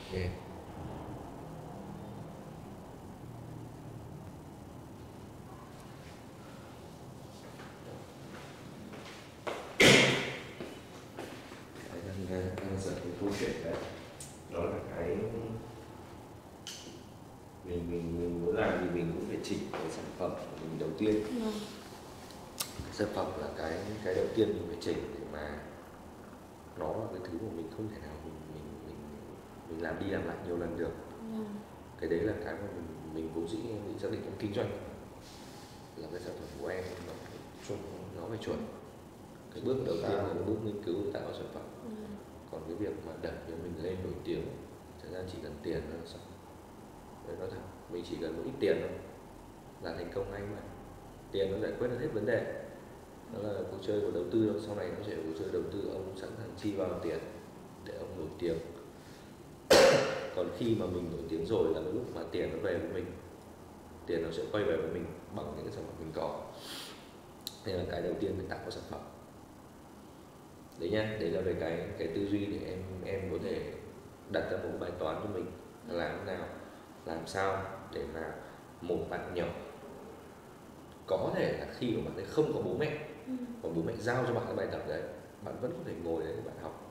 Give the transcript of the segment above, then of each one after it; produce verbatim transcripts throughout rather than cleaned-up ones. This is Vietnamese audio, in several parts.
Yeah. Đang đang dẫn cái câu chuyện đấy, đó là cái mình mình mình muốn làm thì mình cũng phải chỉnh cái sản phẩm của mình đầu tiên. Vâng. Sản phẩm là cái cái đầu tiên mình phải chỉnh để mà nó là cái thứ mà mình không thể nào mình mình mình mình làm đi làm lại nhiều lần được. Vâng. Cái đấy là cái mà mình mình vốn dĩ em định xác định em kinh doanh là cái sản phẩm của em nó phải chuẩn, nó phải chuẩn. Cái bước đầu tiên là bước nghiên cứu tạo ra sản phẩm. Vâng. Còn cái việc mà đẩy cho mình lên nổi tiếng thật ra chỉ cần tiền là xong. Đấy, nói thật, mình chỉ cần một ít tiền thôi là thành công anh mà. Tiền nó giải quyết được hết vấn đề. Đó là cuộc chơi của đầu tư thôi, sau này nó sẽ cuộc chơi đầu tư, ông sẵn sàng chi vào tiền để ông nổi tiếng. Còn khi mà mình nổi tiếng rồi là lúc mà tiền nó về với mình, tiền nó sẽ quay về với mình bằng những cái sản phẩm mình có. Nên là cái đầu tiên mình tạo ra sản phẩm. Đấy nhá, đấy là về cái cái tư duy để em em có thể đặt ra một bài toán cho mình là làm thế nào, làm sao để mà một bạn nhỏ có thể là khi mà bạn ấy không có bố mẹ, Ừ. và bố mẹ giao cho bạn cái bài tập đấy, bạn vẫn có thể ngồi đấy để bạn học.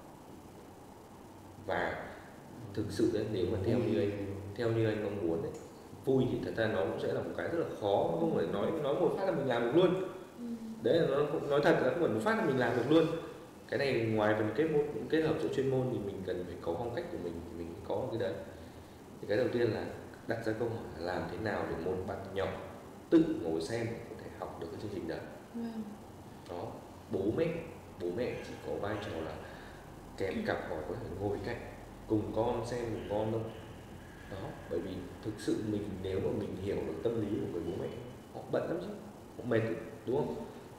Và thực sự đấy, nếu mà theo như anh theo như anh mong muốn đấy, vui thì thật ra nó cũng sẽ là một cái rất là khó, không phải nói nói một phát là mình làm được luôn. Ừ. Đấy là nó nói thật là không phải một phát là mình làm được luôn. Cái này ngoài phần kết môn kết hợp giữa chuyên môn thì mình cần phải có phong cách của mình, thì mình có cái đấy. Thì cái đầu tiên là đặt ra câu hỏi là làm thế nào để một bạn nhỏ tự ngồi xem có thể học được cái chương trình đấy. Vâng. Đó, bố mẹ bố mẹ chỉ có vai trò là kèm cặp hoặc có thể ngồi cạnh cùng con xem cùng con thôi. Đó, bởi vì thực sự mình nếu mà mình hiểu được tâm lý của người bố mẹ, họ bận lắm chứ, họ mệt, đúng không?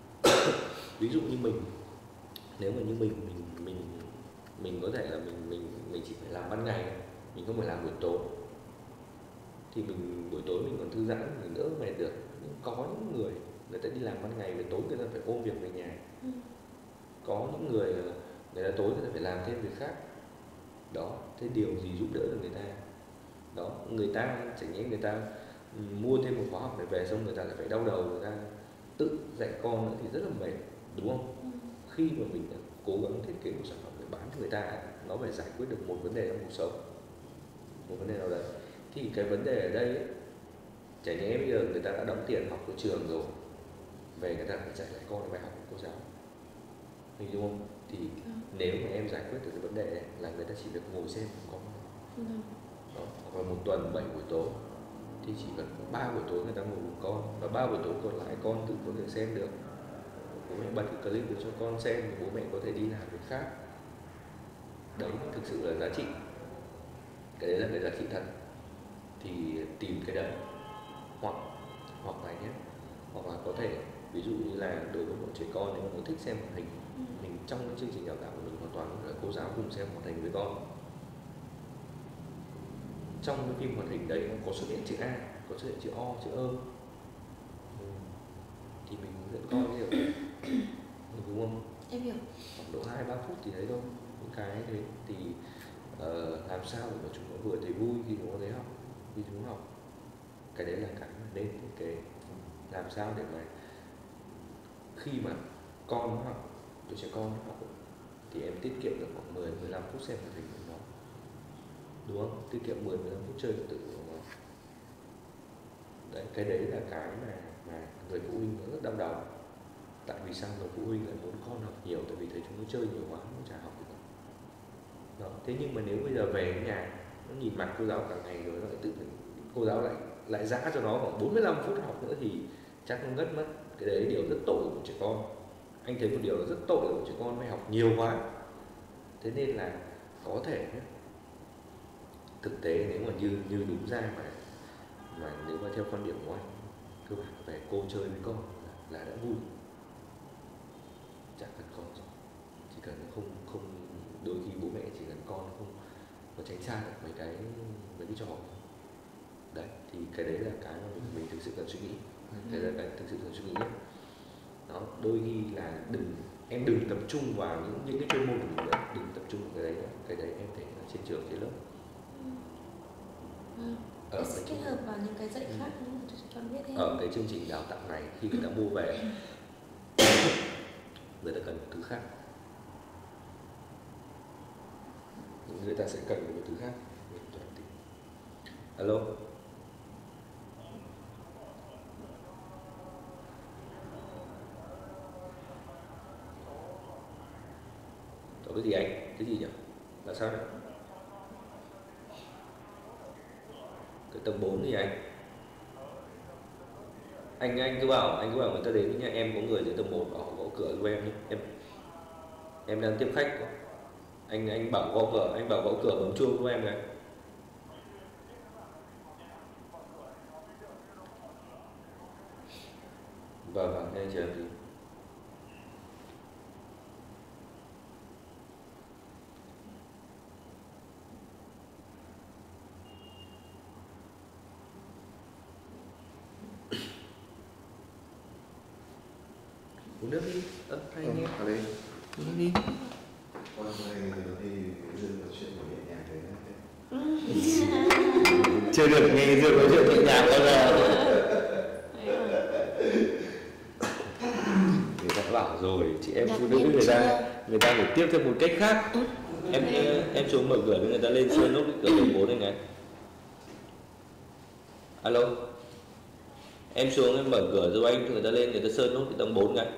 Ví dụ như mình, nếu mà như mình mình mình mình có thể là mình mình mình chỉ phải làm ban ngày, mình không phải làm buổi tối, thì mình buổi tối mình còn thư giãn, mình đỡ mệt được. Nhưng có những người người ta đi làm ban ngày, về tối người ta phải ôm việc về nhà. Ừ. Có những người người ta tối người ta phải làm thêm việc khác. Đó, thế điều gì giúp đỡ được người ta? Đó, người ta chẳng nhẽ người ta mua thêm một khóa học để về xong người ta lại phải đau đầu, người ta tự dạy con nữa thì rất là mệt, đúng không? Ừ. Khi mà mình đã cố gắng thiết kế một sản phẩm để bán cho người ta, nó phải giải quyết được một vấn đề trong cuộc sống, một vấn đề nào đấy, thì cái vấn đề ở đây ấy, chả nhẽ bây giờ người ta đã đóng tiền học ở trường rồi, về người ta phải dạy lại con bài học của cô giáo, mình đúng không? Thì Ừ. nếu mà em giải quyết được cái vấn đề này là người ta chỉ việc ngồi xem con. Ừ. Đó, hoặc là một tuần bảy buổi tối thì chỉ cần có ba buổi tối người ta ngồi cùng con, và ba buổi tối còn lại con tự có thể xem được. Bố mẹ bật cái clip được cho con xem thì bố mẹ có thể đi làm việc khác. Đấy thực sự là giá trị, cái đấy là cái giá trị thật. Thì tìm cái đấy, hoặc hoặc là nhé, hoặc là có thể ví dụ như là đối với một trẻ con nếu mà thích xem hoạt hình, Ừ. mình trong cái chương trình đào tạo của mình hoàn toàn là cô giáo cùng xem hoạt hình với con. Trong cái phim hoạt hình đấy nó có xuất hiện chữ A, có xuất hiện chữ O, chữ ơ, ừ. thì mình hướng dẫn con hiểu đúng không? Em hiểu. Khoảng độ hai ba phút thì đấy thôi. Những cái đấy thì uh, làm sao để mà chúng nó vừa thấy vui khi chúng nó thấy học, khi chúng nó học. Cái đấy là cái mà nên thiết kế. Làm sao để mà khi mà con nó học, đứa trẻ con nó học, thì em tiết kiệm được khoảng mười đến mười lăm phút xem hoạt hình của nó, đúng không? Tiết kiệm mười đến mười lăm phút chơi điện tử của nó. Đấy, cái đấy là cái mà, mà người phụ huynh nó rất đau đầu. Tại vì sao người phụ huynh lại muốn con học nhiều? Tại vì thấy chúng nó chơi nhiều quá, nó chả học được. Đó. Thế nhưng mà nếu bây giờ về đến nhà, nó nhìn mặt cô giáo cả ngày rồi, nó lại tự cô giáo lại lại dã cho nó khoảng bốn mươi lăm phút học nữa thì chắc nó ngất mất. Cái đấy điều rất tội của trẻ con. Anh thấy một điều là rất tội của trẻ con phải học nhiều quá. Thế nên là có thể thực tế nếu mà như như đúng ra mà mà nếu mà theo quan điểm của anh, cơ bản về cô chơi với con là, là đã vui, chẳng cần con rồi, chỉ cần không không đôi khi bố mẹ chỉ cần con không có tránh xa được mấy cái mấy cái trò đấy, thì cái đấy là cái mà mình, mình thực sự cần suy nghĩ. Cái đấy là cái thực sự cần suy nghĩ nhất. Đó, đôi khi là đừng em đừng tập trung vào những những cái chuyên môn của mình nữa, đừng tập trung vào cái đấy nữa. Cái đấy em thấy là trên trường trên lớp Ừ. ở Em sẽ cái kết hợp vào những cái dạy Ừ. khác nữa cho cho con biết thêm. ở cái chương trình đào tạo này, khi người ta mua về người ta cần một thứ khác, người ta sẽ cần một thứ khác. Alo, có cái gì anh? Cái gì nhỉ? Là sao đấy? Cái tầng bốn thì anh anh anh cứ bảo anh cứ bảo người ta đến nhà em, có người dưới tầng một bảo họ gõ cửa giúp em nhé. em em đang tiếp khách. anh anh bảo gõ cửa, anh bảo gõ cửa bấm chuông giúp em này. Vâng vâng, anh chờ em tí. Uống nước đi. Ơ, hai anh em. Ở đây. Uống nước đi. Hôm nay thì Dương nói chuyện nhẹ nhàng thế. Chưa được nghe Dương nói chuyện nhẹ nhàng bao giờ. Người ta đã bảo rồi, chị em phụ nữ người ta người ta phải tiếp theo một cách khác. Em em xuống mở cửa để người ta lên sơn nốt cái cửa tầng bốn này này. Alo. Em xuống em mở cửa giúp anh, người ta lên người ta sơn nốt cái tầng bốn này.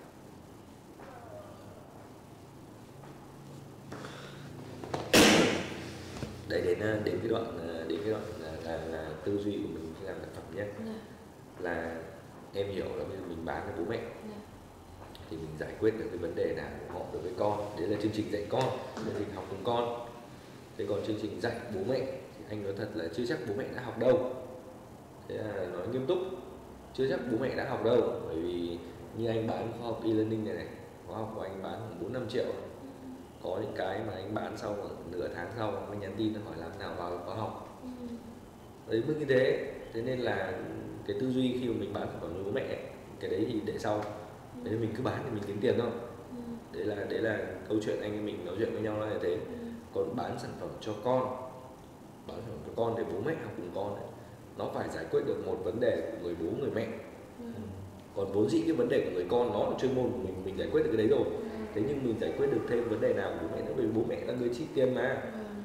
Đấy, đến đến cái đoạn đến cái đoạn là, là, là tư duy của mình khi làm sản phẩm nhé. Yeah. Là em hiểu là bây giờ mình bán cho bố mẹ, Yeah. thì mình giải quyết được cái vấn đề nào của họ đối với con. Đấy là chương trình dạy con, chương trình học cùng con. Thế còn chương trình dạy bố mẹ thì anh nói thật là chưa chắc bố mẹ đã học đâu. Thế là nói nghiêm túc, chưa chắc bố mẹ đã học đâu. Bởi vì như anh bán khóa học e-learning này này, khóa học của anh bán khoảng bốn năm triệu. Có những cái mà anh bán sau nửa tháng sau mới nhắn tin hỏi làm nào vào khóa học. Đấy mức như thế. Thế nên là cái tư duy khi mà mình bán sản phẩm với bố mẹ, cái đấy thì để sau. Đấy là mình cứ bán thì mình kiếm tiền thôi. Đấy là đấy là câu chuyện anh em mình nói chuyện với nhau là như thế. Còn bán sản phẩm cho con, bán sản phẩm cho con để bố mẹ học cùng con ấy, nó phải giải quyết được một vấn đề của người bố người mẹ. Còn vốn dĩ cái vấn đề của người con nó là chuyên môn của mình, mình giải quyết được cái đấy rồi. Thế nhưng mình giải quyết được thêm vấn đề nào của bố mẹ nữa, bởi vì bố mẹ là người chi tiền mà.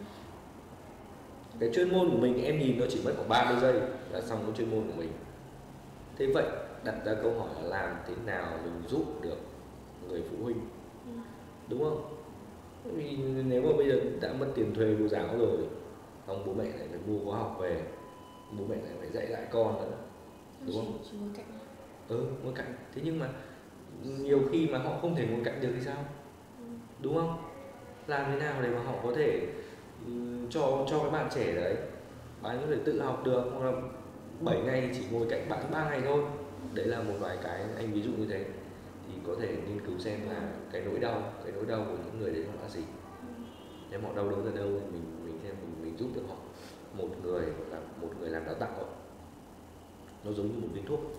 Cái chuyên môn của mình em nhìn nó chỉ mất khoảng ba mươi giây là xong cái chuyên môn của mình. Thế vậy đặt ra câu hỏi là làm thế nào mình giúp được người phụ huynh, đúng không? Bởi vì nếu mà bây giờ đã mất tiền thuê cô giáo rồi, xong bố mẹ lại phải mua khóa học về, bố mẹ lại phải dạy lại con nữa, đúng không? Chỉ ngồi cạnh. Ừ, ngồi cạnh. Thế nhưng mà nhiều khi mà họ không thể ngồi cạnh được thì sao? Đúng không? Làm thế nào để mà họ có thể um, cho cho cái bạn trẻ đấy, bạn có thể tự học được, hoặc là bảy ngày chỉ ngồi cạnh bạn ba ngày thôi. Đấy là một vài cái anh ví dụ như thế. Thì có thể nghiên cứu xem là cái nỗi đau, cái nỗi đau của những người đấy là gì. Nếu họ đau đớn ở đâu thì mình mình xem mình mình giúp được họ. Một người là một người làm đào tạo ấy, nó giống như một viên thuốc.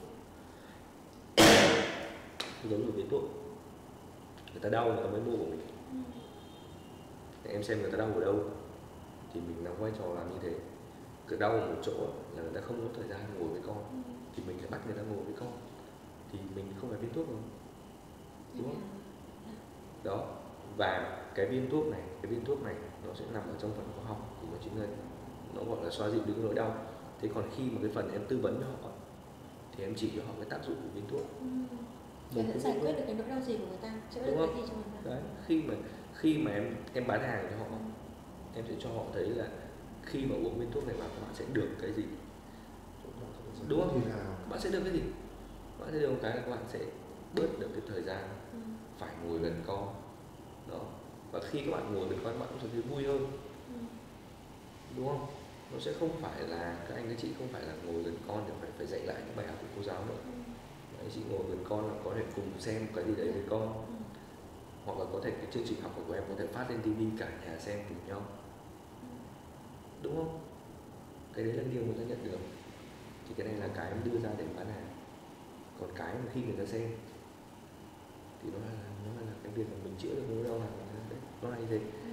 Nó giống như một viên thuốc. Người ta đau người ta mới mua của mình. Để em xem người ta đau ở đâu thì mình làm vai trò làm như thế. Cứ đau ở một chỗ là người ta không có thời gian ngồi với con, thì mình phải bắt người ta ngồi với con, thì mình không phải viên thuốc rồi, đúng không? Đó. Và cái viên thuốc này, cái viên thuốc này nó sẽ nằm ở trong phần khoa học thì nó chính là nó gọi là xoa dịu được nỗi đau. Thế còn khi mà cái phần em tư vấn cho họ thì em chỉ cho họ cái tác dụng của viên thuốc. Để sẽ giải quyết được cái nỗi đau gì của người ta, chữa được cái gì cho người ta. Đấy, khi mà khi mà em em bán hàng cho họ, em sẽ cho họ thấy là khi mà uống viên thuốc này vào các bạn sẽ được cái gì, đúng không? Các bạn sẽ được cái gì? Các bạn sẽ được một cái là các bạn sẽ bớt được cái thời gian phải ngồi gần con đó. Và khi các bạn ngồi gần con, các bạn cũng sẽ thấy vui hơn, đúng không? Nó sẽ không phải là các anh các chị không phải là ngồi gần con để phải phải dạy lại những bài học của cô giáo nữa. Đấy, chị ngồi gần con là có thể cùng xem cái gì đấy với con, hoặc là có thể cái chương trình học của em có thể phát lên tivi cả nhà xem cùng nhau, đúng không? Cái đấy là điều người ta nhận được. Thì cái này là cái em đưa ra để bán hàng. Còn cái mà khi người ta xem thì nó là nó là cái việc mà mình chữa được nỗi đau nào đấy, nó là như thế.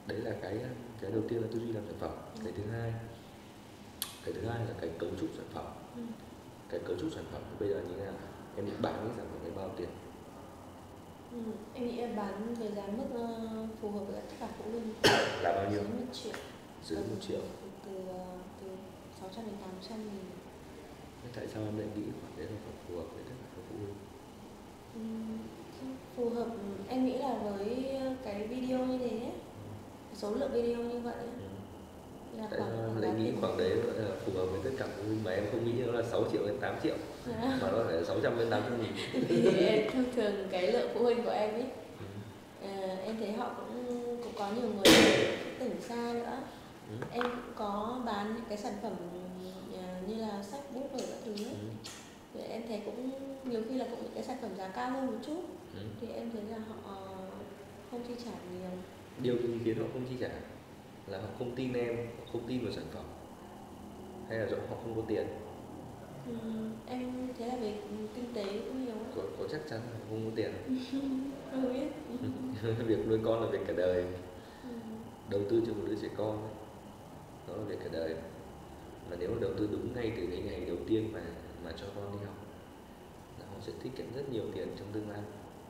đấy là cái cái đầu tiên là tư duy làm sản phẩm. Ừ. Cái thứ hai cái thứ hai là cái cấu trúc sản phẩm. Ừ. Cái cấu trúc sản phẩm bây giờ như thế nào, em định bán cái sản phẩm đấy bao nhiêu tiền? Ừ. Em nghĩ em bán với giá mức ờ, phù hợp với tất cả phụ huynh. Là bao nhiêu? Dưới một triệu. Dưới một triệu. Từ từ sáu trăm đến tám trăm nghìn. Thế tại sao em lại nghĩ khoản đấy là khoản phù hợp với tất cả các phụ huynh? Ừ. Phù hợp, em nghĩ là với cái video như thế ấy, số lượng video như vậy ấy, Ừ. là Tại khoảng sao em khoảng lại giá nghĩ tiền. khoảng đấy là phù hợp với tất cả phụ huynh mà em không nghĩ nó là sáu triệu đến tám triệu À. mà nó phải là sáu trăm đến tám trăm nghìn? Vì em thông thường cái lượng phụ huynh của em ấy, Ừ. à, em thấy họ cũng cũng có nhiều người tỉnh xa nữa. Ừ. Em cũng có bán những cái sản phẩm à, như là sách bút rồi các thứ ấy. Ừ. Thì em thấy cũng nhiều khi là cũng những cái sản phẩm giá cao hơn một chút. Ừ. Thì em thấy là họ không chi trả nhiều. Điều gì khiến họ không chi trả? Là họ không tin em, họ không tin vào sản phẩm, hay là do họ không có tiền? Ừ, em thấy là về kinh tế cũng nhiều. Có, có chắc chắn là họ không có tiền Không biết. việc nuôi con là việc cả đời. Ừ. Đầu tư cho một đứa trẻ con ấy, nó là việc cả đời. Mà nếu mà đầu tư đúng ngay từ cái ngày đầu tiên mà mà cho con đi học là họ sẽ tiết kiệm rất nhiều tiền trong tương lai.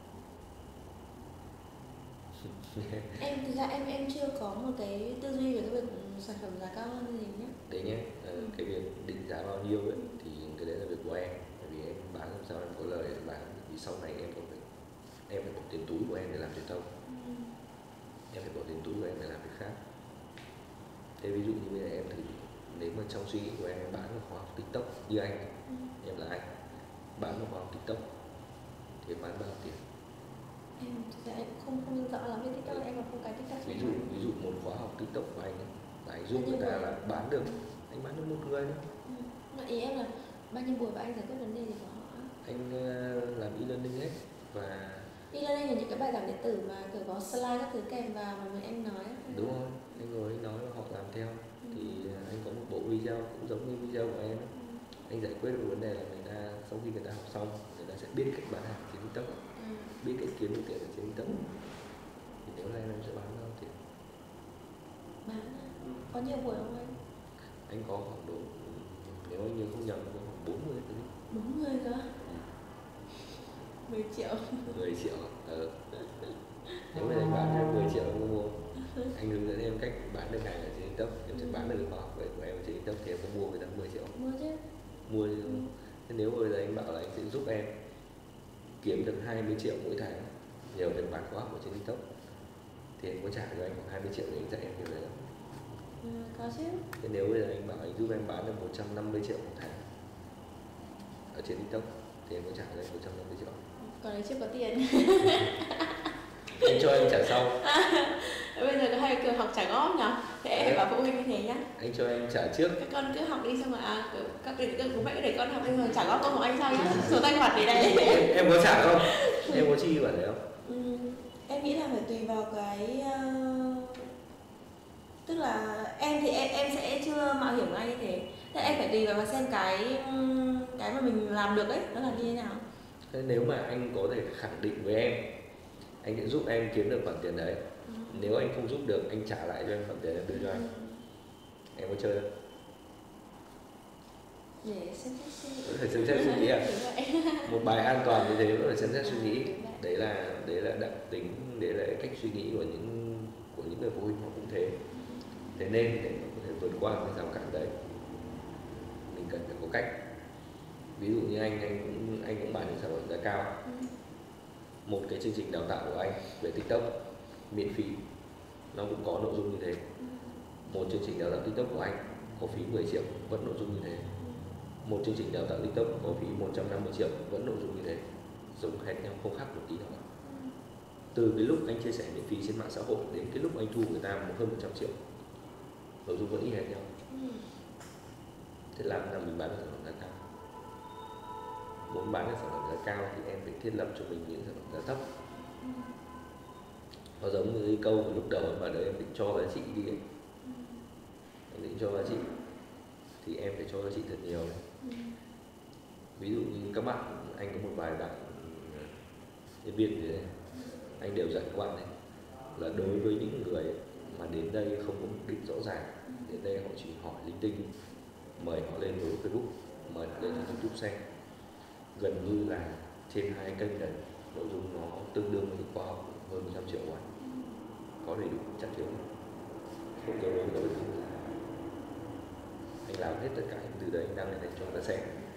Em thực ra em em chưa có một cái tư duy về cái việc sản phẩm giá cao hơn gì nhé. Đấy nhé, ờ, Ừ. cái việc định giá bao nhiêu ấy thì cái đấy là việc của em. Bởi vì em bán làm sao em có lời em bán, vì sau này em còn phải em phải bỏ tiền túi của em để làm truyền thông, Ừ. em phải bỏ tiền túi của em để làm việc khác. Thế ví dụ như bây giờ em thử, nếu mà trong suy nghĩ của em, em bán một khóa học TikTok như anh, Ừ. em là anh bán một khóa học TikTok thì em bán bao nhiêu tiền? Em thực ra em không không rõ lắm về TikTok, em còn không cái TikTok. Ví dụ ví dụ một khóa học TikTok của anh ấy, là anh giúp người ta là bán được, anh bán được một người thôi. Ừ. Mà ý em là bao nhiêu buổi và anh giải quyết vấn đề gì của họ? Anh uh, làm e-learning hết và E-learning là những cái bài giảng điện tử mà kiểu có slide các thứ kèm vào mà mình anh nói. đúng rồi, anh ngồi anh nói và họ làm theo. Ừ. Thì anh có một bộ video cũng giống như video của em. Ừ. Anh giải quyết được vấn đề là người ta sau khi người ta học xong, người ta sẽ biết cách bán hàng trên TikTok, ừ. biết cách kiếm được tiền ở trên TikTok. Thì nếu là em, em sẽ bán bao nhiêu tiền? Bán có nhiều buổi không anh? Anh có khoảng độ, nếu anh nhớ không nhầm, có khoảng bốn mươi cái. bốn mươi cơ? mười triệu. mười triệu. Ừ. Nếu mà anh bán được mười triệu em có mua. Anh hướng dẫn em cách bán được hàng ở trên TikTok, em sẽ bán được cái khóa học của em ở trên TikTok thì em có mua với giá mười triệu. Mua chứ. Mua chứ. Ừ. Thế nếu bây giờ anh bảo là anh sẽ giúp em kiếm được hai mươi triệu mỗi tháng nhờ việc bán khóa học ở trên TikTok thì em có trả cho anh khoảng hai mươi triệu để anh dạy em điều đấy không? Ừ, có chứ. Thế nếu bây giờ anh bảo anh giúp em bán được một trăm năm mươi triệu một tháng ở trên TikTok thì em có trả cho anh một trăm năm mươi triệu? Còn đấy chưa có tiền. Anh cho em trả sau. Bây giờ có hay kiểu học trả góp nhỉ? Thế em phải bảo phụ huynh như thế nhá. Anh cho em trả trước. Các con cứ học đi xong rồi à, kiểu, các cái các bố mẹ cứ để con học đi rồi trả góp con của anh sau nhá. Số tài khoản để đây. em, em có trả không? Em có chi khoản đấy không? Ừ, em nghĩ là phải tùy vào cái uh, tức là em thì em em sẽ chưa mạo hiểm ngay như thế. Thế em phải tùy vào và xem cái cái mà mình làm được ấy nó là như thế nào. Thế nếu mà anh có thể khẳng định với em anh sẽ giúp em kiếm được khoản tiền đấy, ừ. Nếu anh không giúp được anh trả lại cho em khoản tiền em đưa cho anh, ừ. Em có chơi không? Để xem xét suy nghĩ. Phải xem xét suy nghĩ à? Một bài an toàn như thế vẫn phải xem xét suy nghĩ. Đấy là đấy là đặc tính, đấy là cách suy nghĩ của những của những người phụ huynh họ cũng thế. Thế nên để có thể vượt qua cái rào cản đấy, mình cần phải có cách. Ví dụ như anh anh cũng anh cũng bán những sản phẩm giá cao. Ừ. Một cái chương trình đào tạo của anh về TikTok miễn phí nó cũng có nội dung như thế. Ừ. Một chương trình đào tạo TikTok của anh có phí mười triệu vẫn nội dung như thế. Ừ. Một chương trình đào tạo TikTok có phí một trăm năm mươi triệu vẫn nội dung như thế, giống hệt nhau không khác một tí nào. Ừ. Từ cái lúc anh chia sẻ miễn phí trên mạng xã hội đến cái lúc anh thu người ta một hơn một trăm triệu, nội dung vẫn y hệt nhau. Ừ. Thế làm nào mình bán được sản phẩm giá cao? Muốn bán được sản phẩm giá cao thì em phải thiết lập cho mình những sản phẩm giá thấp. Ừ. Nó giống như cái câu lúc đầu em bảo đấy, em định cho giá trị đi ấy. Ừ. Em định cho giá trị thì em phải cho giá trị thật nhiều đấy. Ừ. Ví dụ như các bạn, anh có một vài bạn nhân viên gì đấy, anh đều dặn các bạn này là đối với những người mà đến đây không có mục đích rõ ràng. Đến đây họ chỉ hỏi linh tinh, mời họ lên với Facebook, mời họ lên trên YouTube xem. Gần như là trên hai kênh này nội dung nó tương đương với khoa học hơn một trăm triệu ngoài, có đầy đủ chắc chắn không có đối đối là anh làm hết tất cả những từ đấy anh đăng lên để cho người ta xem.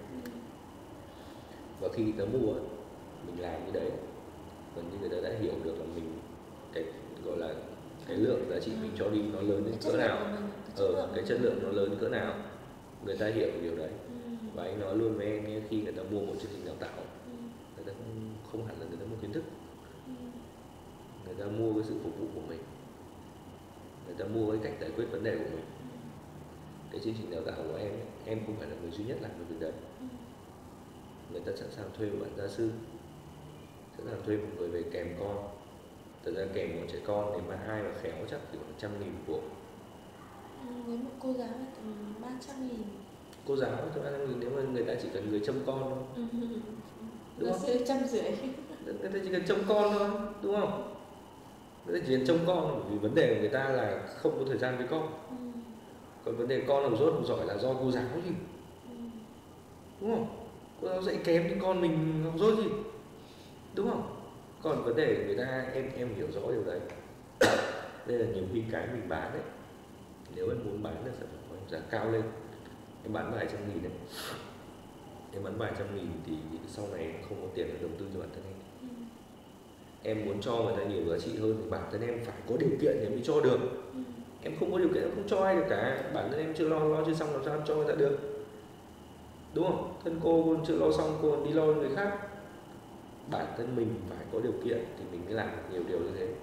Và khi người ta mua mình làm như đấy, gần như người ta đã hiểu được là mình cái gọi là cái lượng giá trị mình cho đi nó lớn đến cỡ nào, ờ, cái chất lượng nó lớn đến cỡ nào, người ta hiểu điều đấy. Và anh nói luôn với em, khi người ta mua một chương trình đào tạo, người ta không, không hẳn là người ta mua kiến thức, người ta mua cái sự phục vụ của mình, người ta mua cái cách giải quyết vấn đề của mình. Cái chương trình đào tạo của em, em không phải là người duy nhất làm được việc đấy. Người ta sẵn sàng thuê một bạn gia sư, sẵn sàng thuê một người về kèm con. Thật ra kèm một trẻ con nếu mà ai mà khéo chắc chỉ khoảng trăm nghìn của. Với một cô giáo là tầm ba trăm nghìn. Cô giáo tầm ba trăm nghìn nếu mà người ta chỉ cần người trông con thôi. Đúng không? Trăm rưỡi. Người ta chỉ cần trông con thôi, đúng không? Người ta chỉ cần trông con, vì vấn đề của người ta là không có thời gian với con. Còn vấn đề con học dốt học giỏi là do cô giáo gì, đúng không? Cô giáo dạy kém thì con mình học dốt gì, đúng không? Còn vấn đề của người ta em em hiểu rõ điều đấy. Đây là nhiều khi cái mình bán đấy, nếu em muốn bán được sản phẩm của em giá cao lên, em bán vài trăm nghìn đấy, em bán vài trăm nghìn thì sau này em không có tiền để đầu tư cho bản thân em. Em muốn cho người ta nhiều giá trị hơn thì bản thân em phải có điều kiện để mới cho được. Em không có điều kiện em không cho ai được cả, bản thân em chưa lo lo chưa xong làm sao em cho người ta được, đúng không? Thân cô còn chưa lo xong cô còn đi lo cho người khác. Bản thân mình phải có điều kiện thì mình mới làm được nhiều điều như thế.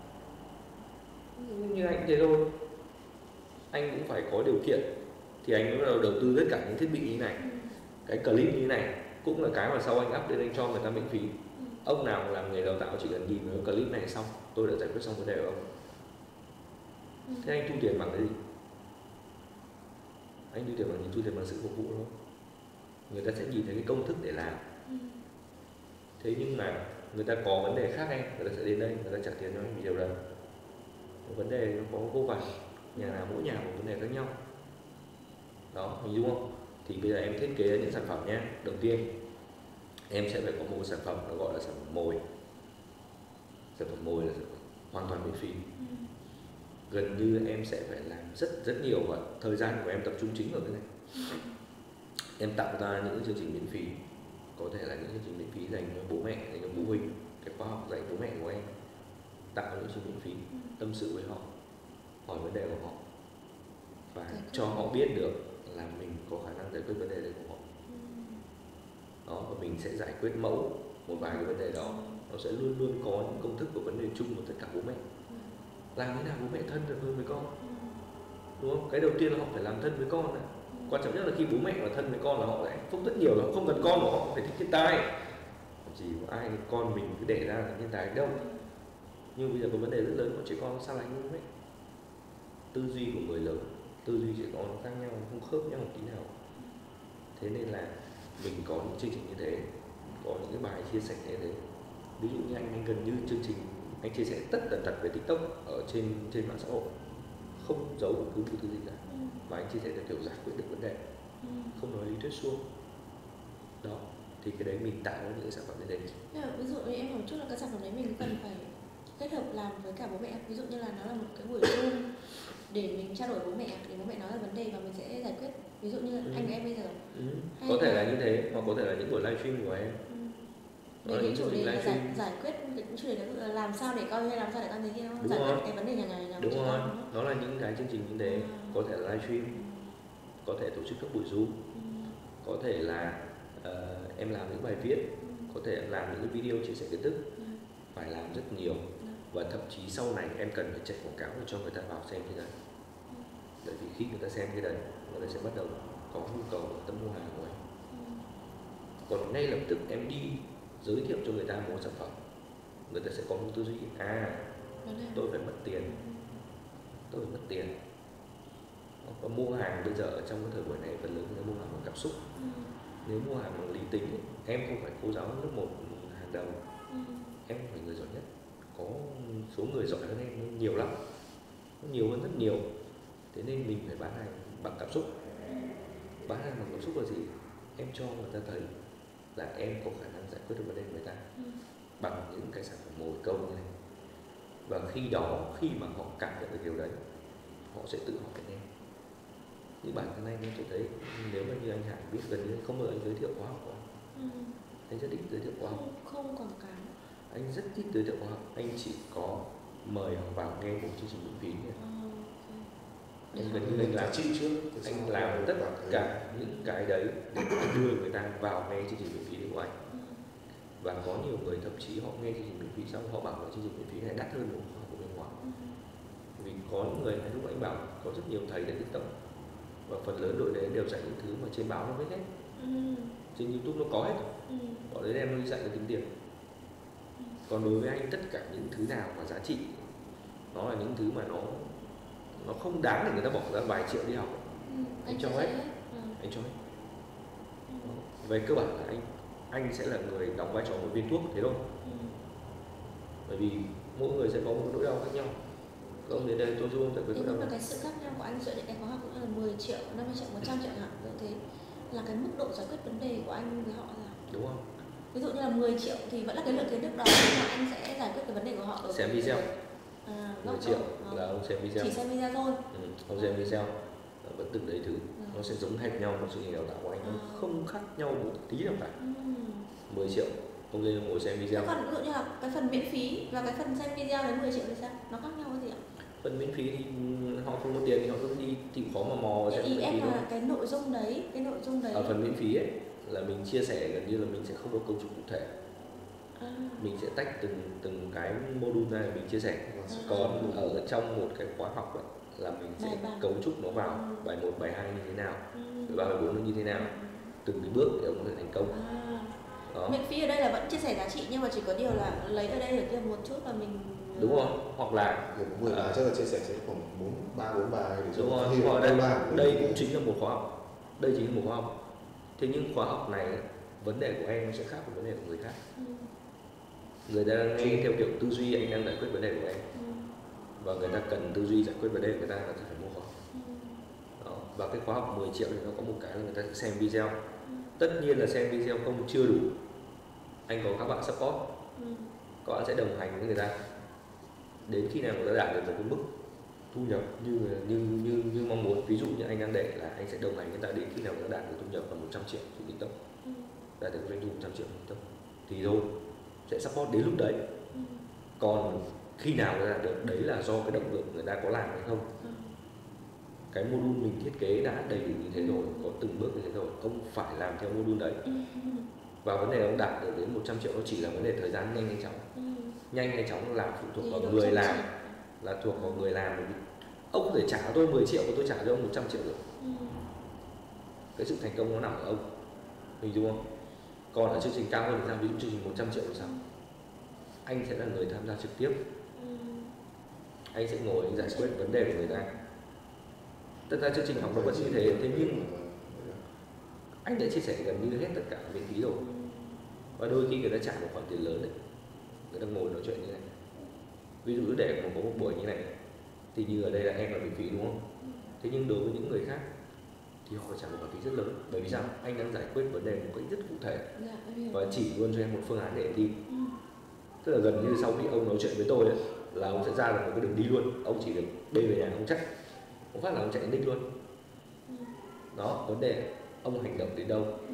Như anh thế thôi, anh cũng phải có điều kiện thì anh mới bắt đầu đầu tư tất cả những thiết bị như này. Cái clip như này cũng là cái mà sau anh up lên anh cho người ta miễn phí. Ông nào làm nghề đào tạo chỉ cần nhìn vào clip này xong tôi đã giải quyết xong vấn đề của ông. Thế anh thu tiền bằng cái gì? Anh thu tiền bằng gì? Thu tiền bằng sự phục vụ thôi. Người ta sẽ nhìn thấy cái công thức để làm. Thế nhưng mà người ta có vấn đề khác em, người ta sẽ đến đây, người ta trả tiền cho anh vì điều đấy. Vấn đề nó có vô vàn, nhà nào mỗi nhà một vấn đề khác nhau. Đó, hình dung không? Thì bây giờ em thiết kế những sản phẩm nhé. Đầu tiên em sẽ phải có một sản phẩm nó gọi là sản phẩm mồi. Sản phẩm mồi là sản phẩm hoàn toàn miễn phí. Gần như em sẽ phải làm rất rất nhiều và thời gian của em tập trung chính vào cái này. Em tạo ra những chương trình miễn phí, có thể là những chương trình miễn phí dành cho bố mẹ, dành cho phụ huynh, cái khóa học dành bố mẹ của em, tạo những chương trình miễn phí, tâm sự với họ, hỏi vấn đề của họ và cho họ biết được là mình có khả năng giải quyết vấn đề đấy của họ. Đó, và mình sẽ giải quyết mẫu một vài cái vấn đề đó. Nó sẽ luôn luôn có những công thức của vấn đề chung của tất cả bố mẹ. Làm thế nào bố mẹ thân được hơn với con, đúng không? Cái đầu tiên là họ phải làm thân với con này. Quan trọng nhất là khi bố mẹ mà thân với con là họ sẽ hạnh phúc rất nhiều, họ không cần con của họ phải thích thiên tai. Chỉ có ai con mình cứ để ra là thiên tài đâu. Nhưng bây giờ có vấn đề rất lớn của trẻ con xa lánh bố mẹ. Tư duy của người lớn, tư duy trẻ con nó khác nhau, không khớp nhau một tí nào. Thế nên là mình có những chương trình như thế, có những cái bài chia sẻ như thế. Ví dụ như anh, anh gần như chương trình anh chia sẻ tất tần tật về TikTok ở trên trên mạng xã hội, không giấu bất cứ thứ gì cả, và anh chia sẻ theo kiểu giải quyết được vấn đề, không nói lý thuyết suông. Đó, thì cái đấy mình tạo ra những cái sản phẩm như thế. Ví dụ như em hỏi một chút là cái sản phẩm đấy mình cần phải kết hợp làm với cả bố mẹ, ví dụ như là nó là một cái buổi Zoom để mình trao đổi bố mẹ, để bố mẹ nói ra vấn đề và mình sẽ giải quyết, ví dụ như ừ. anh và em bây giờ ừ. Có thể là như thế, hoặc có thể là những buổi livestream của em. Về cái chủ đề là giải, giải quyết cái chủ đề là làm sao để con hay làm sao để con thế kia, nó giải quyết cái vấn đề nhà nhà nhà đúng rồi, con. Nó là những cái chương trình như thế, ừ. Có thể là livestream, ừ. Có thể tổ chức các buổi Zoom, ừ. Có thể là uh, em làm những bài viết, ừ. Có thể em làm những cái video chia sẻ kiến thức, ừ. Phải làm rất nhiều, ừ. Và thậm chí sau này em cần phải chạy quảng cáo để cho người ta vào xem cái đấy, ừ. Bởi vì khi người ta xem cái đấy, người ta sẽ bắt đầu có nhu cầu tâm mua hàng của em, ừ. Còn ngay lập tức em đi giới thiệu cho người ta một sản phẩm, người ta sẽ có một tư duy à tôi phải mất tiền, tôi phải mất tiền. Và mua hàng bây giờ ở trong cái thời buổi này phần lớn người mua hàng bằng cảm xúc, ừ. Nếu mua hàng bằng lý tính, em không phải cô giáo lớp một hàng đầu, ừ. Em không phải người giỏi nhất, có số người giỏi hơn em nhiều lắm, nó nhiều hơn rất nhiều. Thế nên mình phải bán hàng bằng cảm xúc. Bán hàng bằng cảm xúc là gì? Em cho người ta thấy là em có khả năng giải quyết được vấn đề của người ta Ừ. bằng những cái sản phẩm mồi câu như này. Và khi đó, khi mà họ cảm nhận được điều đấy, họ sẽ tự hỏi đến em. Như bản thân anh em tôi thấy, nếu mà như anh Hải biết, gần như không bao giờ anh giới thiệu khóa học của anh. Ừ. Anh rất ít giới thiệu khóa học. Không, không quảng cáo. Anh rất ít giới thiệu khóa học. Anh chỉ có mời họ vào nghe một chương trình miễn phí thôi. Ờ, ok. Anh gần như anh làm trị trước, anh làm tất cả những cái đấy để đưa người ta vào nghe chương trình miễn phí của anh. Ừ. Và có nhiều người thậm chí họ nghe chương trình miễn phí xong họ bảo là chương trình miễn phí này đắt hơn một khóa học của bên ngoài. Ừ. Vì có những người, lúc anh bảo có rất nhiều thầy trên TikTok và phần lớn đội đấy đều dạy những thứ mà trên báo nó viết hết, Ừ. trên YouTube nó có hết. Ừ. Họ đấy đem nó đi dạy nó tính tiền. Còn đối với anh, tất cả những thứ nào mà giá trị, nó là những thứ mà nó nó không đáng để người ta bỏ ra vài triệu đi học. Ừ. Anh Anh cho sẽ hết. dạy Ừ. Anh cho hết. Ừ. Về cơ bản là anh anh sẽ là người đóng vai trò một viên thuốc thế thôi. Ừ. Bởi vì mỗi người sẽ có một nỗi đau khác nhau. Ông đến đây tôi giúp ông giải quyết Thế nỗi đau nhưng mà này. cái sự khác nhau của anh giữa những cái khóa học cũng là mười triệu, năm mươi triệu, một trăm triệu hẳn như thế, là cái mức độ giải quyết vấn đề của anh với họ là, Đúng không? ví dụ như là mười triệu thì vẫn là cái lượng kiến thức đó, nhưng mà anh sẽ giải quyết cái vấn đề của họ ở Xem video. À, mười góc triệu độ, là ông xem video. chỉ xem video thôi. Ừ, ông xem video vẫn từng đấy thứ nó sẽ giống hệt nhau, trong sự đào tạo của anh nó À. không khác nhau một tí nào cả. Ừ. mười triệu ông lên ngồi xem video. Thế còn ví dụ như là cái phần miễn phí và cái phần xem video đến mười triệu thì sao? Nó khác nhau cái gì ạ? Phần miễn phí thì họ không có tiền thì họ cứ đi chịu khó mà mò và xem Ý miễn em phí thôi. là cái nội dung đấy, cái nội dung đấy. Ở phần miễn phí ấy là mình chia sẻ gần như là mình sẽ không có cấu trúc cụ thể. À. Mình sẽ tách từng từng cái module ra để mình chia sẻ. À. Còn ở trong một cái khóa học ấy, là mình sẽ Bài bản. cấu trúc nó vào Ừ. bài một, bài hai như thế nào, Ừ. bài ba, bài bốn nó như thế nào, từng cái bước để ông có thể thành công. À. Đó. Miễn phí ở đây là vẫn chia sẻ giá trị, nhưng mà chỉ có điều là lấy ở đây ở kia một chút và mình Đúng không? Hoặc là mười bài chắc là chia sẻ sẽ khoảng bốn ba bốn bài để đúng rồi, hiểu hoặc đây, bài. đây cũng chính là một khóa học. Đây chính là một khóa học. Thế nhưng khóa học này vấn đề của em nó sẽ khác với vấn đề của người khác. Ừ. Người ta nghe theo kiểu tư duy anh đang giải quyết vấn đề của em, Ừ. và người ta cần tư duy giải quyết vấn đề của người ta là phải mua khóa học. Ừ. Đó. Và cái khóa học mười triệu thì nó có một cái là người ta sẽ xem video. Ừ. Tất nhiên là xem video không chưa đủ. Anh có các bạn support, Ừ. các bạn sẽ đồng hành với người ta đến khi nào người ta đạt được một cái mức thu nhập như như như như mong muốn. Ví dụ như anh đang để là anh sẽ đồng hành người ta đến khi nào người ta đạt được thu nhập là một trăm triệu trên TikTok, Ừ. đạt được doanh thu một trăm triệu trên TikTok thì thôi sẽ support đến lúc đấy. Ừ. Còn khi nào người ta đạt được đấy là do cái động lực người ta có làm hay không. Ừ. Cái module mình thiết kế đã đầy đủ như thế rồi, có từng bước như thế rồi, ông phải làm theo module đấy. Ừ. Và vấn đề ông đạt được đến một trăm triệu nó chỉ là vấn đề thời gian nhanh hay chóng. Ừ. Nhanh hay chóng là phụ thuộc Thì vào độ người chăm làm, chỉ. là thuộc vào người làm. Bởi vì ông có thể trả cho tôi mười triệu và tôi trả cho ông một trăm triệu được. Ừ. Cái sự thành công nó nằm ở ông, hình dung không? Còn ở chương trình cao hơn thì sao? Ví dụ chương trình một trăm triệu thì sao? Anh sẽ là người tham gia trực tiếp, Ừ. anh sẽ ngồi anh giải quyết vấn đề của người ta. Tất cả chương trình học nó vẫn như thế, thế nhưng anh đã chia sẻ gần như hết tất cả miễn phí rồi. Và đôi khi người ta trả một khoản tiền lớn đấy, người ta ngồi nói chuyện như này. Ví dụ để mà có một buổi như này thì như ở đây là em là miễn phí đúng không? Thế nhưng đối với những người khác thì họ phải trả một khoản phí rất lớn. Bởi vì sao? Anh đang giải quyết vấn đề một cách rất cụ thể Dạ, em hiểu. và chỉ luôn cho em một phương án để em đi. Ừ. Tức là gần như sau khi ông nói chuyện với tôi ấy, là ông sẽ ra được một cái đường đi luôn. Ông chỉ được đi về nhà ông chắc, ông phát là ông chạy đến đích luôn. Ừ. Đó, vấn đề ông hành động đến đâu. Ừ.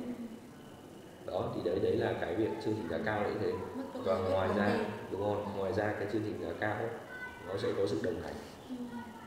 Đó thì đấy đấy là cái việc chương trình giá cao như thế. Mức độ Và giải quyết ngoài vấn ra, đề. đúng không? Ngoài ra cái chương trình giá cao ấy, nó sẽ có sự đồng hành, Ừ.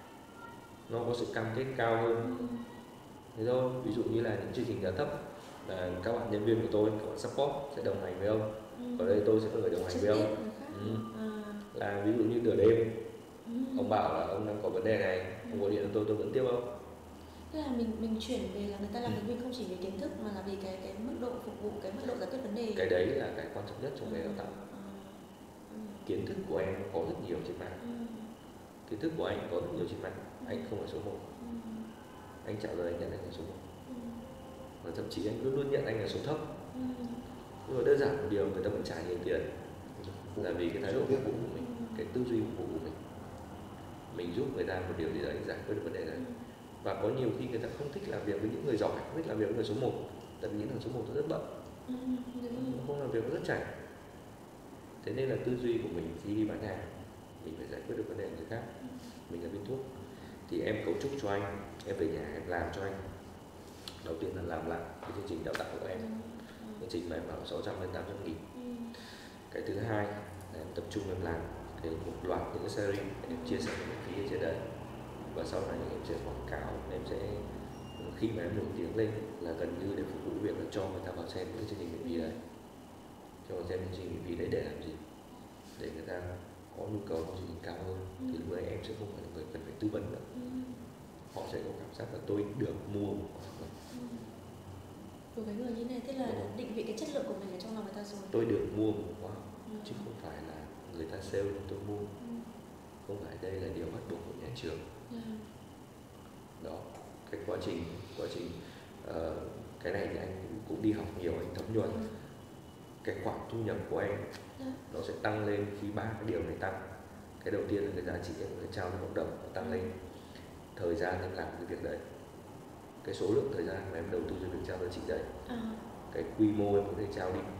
nó có sự cam kết cao hơn. Ừ. Thế thôi, ví dụ như là những chương trình giá thấp là các bạn nhân viên của tôi, các bạn support sẽ đồng hành với ông. Ừ. Ở đây tôi sẽ là người đồng hành Trực với tiếp ông. người khác. Ừ. À. Là ví dụ như nửa đêm Ừ. ông bảo là ông đang có vấn đề này, ông gọi điện cho tôi, tôi vẫn tiếp ông. Tức là mình mình chuyển về là người ta làm với mình không chỉ về kiến thức mà là vì cái cái mức độ phục vụ, cái mức độ giải quyết vấn đề. Cái đấy là cái quan trọng nhất trong nghề đào tạo. À. Ừ. Kiến thức của em có rất nhiều trên mạng, Ừ. kiến thức của anh có rất nhiều trên mạng, anh không phải số một. Ừ. Anh trả lời anh nhận anh là số một, Ừ. và thậm chí anh luôn luôn nhận anh là số thấp. Ừ. Nhưng mà đơn giản một điều, người ta vẫn trả nhiều tiền là vì cái thái độ phục vụ của mình, cái tư duy phục vụ của mình. mình giúp người ta một điều gì đấy giải quyết được vấn đề đấy. Và có nhiều khi người ta không thích làm việc với những người giỏi, không thích làm việc với người số một, tại vì những thằng số một nó rất bận, Ừ, đúng rồi. không làm việc nó rất chảy. Thế nên là tư duy của mình khi đi bán hàng, mình phải giải quyết được vấn đề người khác. Mình là viên thuốc thì em cấu trúc cho anh, em về nhà em làm cho anh. Đầu tiên là làm lại cái chương trình đào tạo của em, chương trình mà em bảo sáu trăm đến tám trăm nghìn. Cái thứ hai là em tập trung em làm cái một loạt những cái series em chia sẻ miễn phí ở trên đấy, và sau này em sẽ quảng cáo, em sẽ khi mà em nổi tiếng lên là gần như để phục vụ việc là cho người ta vào xem cái chương trình miễn phí đấy, cho vào xem chương trình miễn phí đấy để làm gì, để người ta có nhu cầu có chương trình cao hơn. Thì lúc đấy em sẽ không phải là người cần phải tư vấn nữa, họ sẽ có cảm giác là tôi được mua một khóa học. Của cái người như này tức là Đúng. định vị cái chất lượng của mình ở trong lòng người ta rồi. Tôi được mua một khóa học, Ừ. chứ không phải là người ta sale nên tôi mua. Ừ. Không phải đây là điều bắt buộc của nhà trường. Yeah. Đó, cái quá trình quá trình uh, cái này thì anh cũng đi học nhiều, anh thấm nhuần. Ừ. Cái khoản thu nhập của em Yeah. nó sẽ tăng lên khi ba cái điều này tăng. Cái đầu tiên là cái giá trị em phải trao cho cộng đồng nó tăng lên, thời gian em làm cái việc đấy, cái số lượng thời gian mà em đầu tư cho việc trao giá trị đấy, À. cái quy mô em có thể trao đi.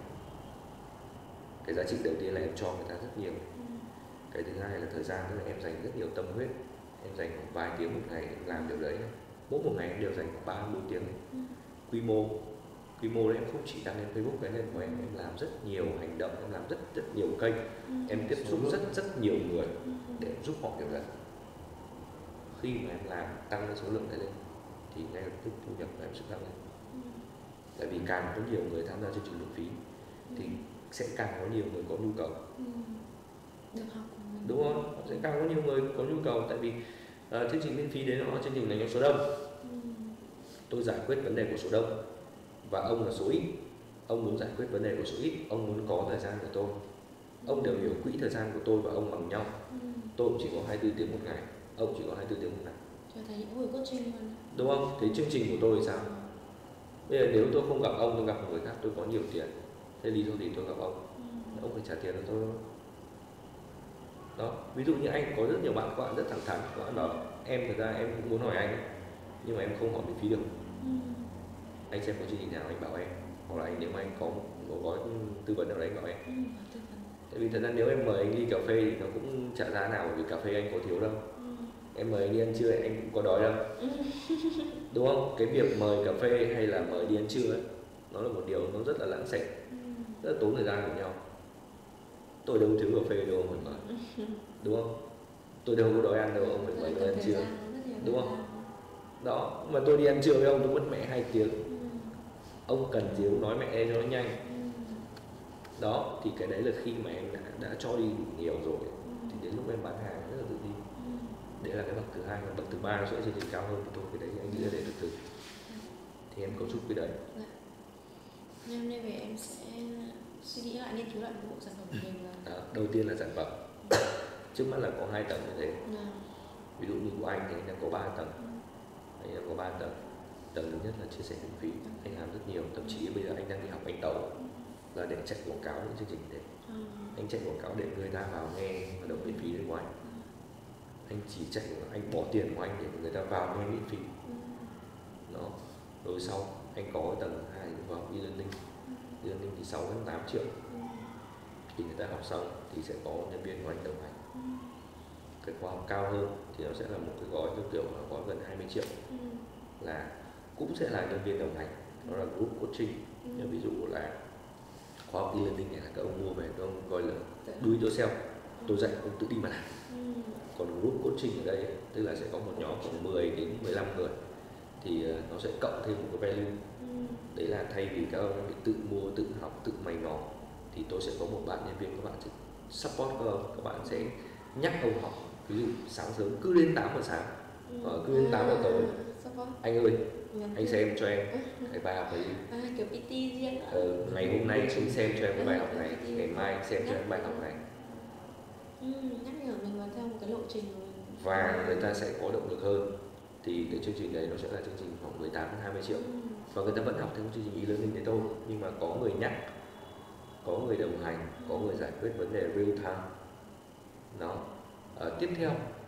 Cái giá trị đầu tiên là em cho người ta rất nhiều. Ừ. Cái thứ hai là thời gian, tức là em dành rất nhiều tâm huyết, em dành khoảng vài tiếng một ngày em làm điều đấy. Mỗi một ngày em đều dành khoảng ba mươi tiếng. Ừ. Quy mô quy mô đấy em không chỉ đăng lên Facebook cái lên của em, em làm rất nhiều hành động, em làm rất rất nhiều kênh, Ừ. em tiếp xúc rất rất nhiều người Ừ. để giúp họ điều đấy. Khi mà em làm tăng cái số lượng này lên thì ngay lập tức thu nhập của em sẽ tăng lên. Ừ. Tại vì càng có nhiều người tham gia chương trình miễn phí thì sẽ càng có nhiều người có nhu cầu. Ừ. Được học của mình. Đúng không? Sẽ càng có nhiều người có nhu cầu, tại vì uh, chương trình miễn phí đấy nó là chương trình dành cho số đông. Ừ. Tôi giải quyết vấn đề của số đông và ông là số ít. Ông muốn giải quyết vấn đề của số ít, ông muốn có thời gian của tôi. Ông đều hiểu quỹ thời gian của tôi và ông bằng nhau. Ừ. Tôi cũng chỉ có hai mươi tư tiếng một ngày, ông chỉ có hai mươi tư tiếng một ngày. Trở thành những buổi coaching luôn. Đúng không? Thế chương trình của tôi thì sao? Bây giờ nếu tôi không gặp ông, tôi gặp một người khác, tôi có nhiều tiền, thế lý do gì tôi gặp ông? Ừ. Ông phải trả tiền cho tôi. Đó, ví dụ như anh có rất nhiều bạn, các bạn rất thẳng thắn, các bạn bảo em thật ra em cũng muốn hỏi anh, nhưng mà em không hỏi miễn phí được. Ừ. Anh xem có chương trình nào anh bảo em, hoặc là anh nếu mà anh có một, một gói tư vấn nào đấy anh bảo em. Ừ. Tư vấn. Tại vì thật ra nếu em mời anh ly cà phê thì nó cũng chả giá nào, bởi vì cà phê anh có thiếu đâu. Ừ. Em mời anh đi ăn trưa anh cũng có đói đâu. Ừ. Đúng không? Cái việc mời cà phê hay là mời đi ăn trưa ấy, nó là một điều nó rất là lãng xẹt, Ừ. rất là tốn thời gian của nhau. Tôi đâu thiếu cà phê đâu mà mời, đúng không? Tôi đâu có đói ăn đâu ông phải mời tôi ăn trưa, đúng không? Đó, mà tôi đi ăn trưa với ông tôi mất mẹ hai tiếng. Ừ. Ông cần gì ông nói mẹ em cho nó nhanh. Ừ. Đó, thì cái đấy là khi mà em đã, đã cho đi đủ nhiều rồi Ừ. thì đến lúc em bán hàng rất là tự tin. Ừ. Đấy là cái bậc thứ hai, và bậc thứ ba nó sẽ chương trình cao hơn thì thôi, cái đấy anh nghĩ là để từ từ. Thì em cấu trúc cái đấy. Dạ. Nhưng hôm nay về em sẽ suy nghĩ lại, nghiên cứu lại một bộ sản phẩm của mình và Đó, đầu tiên là sản phẩm. Trước mắt là có hai tầng như thế. dạ. Ví dụ như của anh thì anh đang có ba tầng. Ừ. Anh đang có ba tầng. Tầng thứ nhất là chia sẻ miễn phí, anh làm rất nhiều, thậm chí bây giờ anh đang đi học anh tàu là để chạy quảng cáo những chương trình như thế. Ừ. Anh chạy quảng cáo để người ta vào nghe hoạt động miễn phí đấy của anh. Anh chỉ chạy, anh bỏ tiền của anh để người ta vào nghe miễn phí. Ừ. Đó. Rồi sau anh có tầng hai vào e-learning. E-learning thì sáu đến tám triệu. Ừ. Thì người ta học xong thì sẽ có nhân viên của anh đồng hành. Ừ. Cái khóa học cao hơn thì nó sẽ là một cái gói theo kiểu là gói gần hai mươi triệu, Ừ. là cũng sẽ là nhân viên đồng hành, nó là group coaching. Ừ. Nhưng ví dụ là khóa học e-learning này là các ông mua về, các ông gọi là Dạ. do it yourself, tôi dạy ông tự đi mà làm. Ừ. Còn group coaching ở đây tức là sẽ có một nhóm khoảng mười đến mười lăm người, thì nó sẽ cộng thêm một cái value. Ừ. Đấy là thay vì các ông phải tự mua, tự học, tự mày mò, thì tôi sẽ có một bạn nhân viên, các bạn sẽ support các ông, các bạn sẽ nhắc ông học. Ví dụ sáng sớm cứ đến tám giờ sáng, Ừ. cứ đến tám giờ tối, Support. anh ơi Nhắn anh tin. xem cho em cái bài học này đi. À, kiểu pê tê riêng ạ. Ờ, ngày hôm nay anh xem cho em cái bài học này, ngày mai anh xem cho em bài học này. Ừ, nhắc nhở mình vào theo một cái lộ trình của mình. Và người ta sẽ có động lực hơn. Thì cái chương trình đấy nó sẽ là chương trình khoảng mười tám đến hai mươi triệu. Ừ. Và người ta vẫn học theo chương trình e-learning đấy thôi, nhưng mà có người nhắc, có người đồng hành, có người giải quyết vấn đề real time. Đó. À, tiếp theo Ừ. tiếp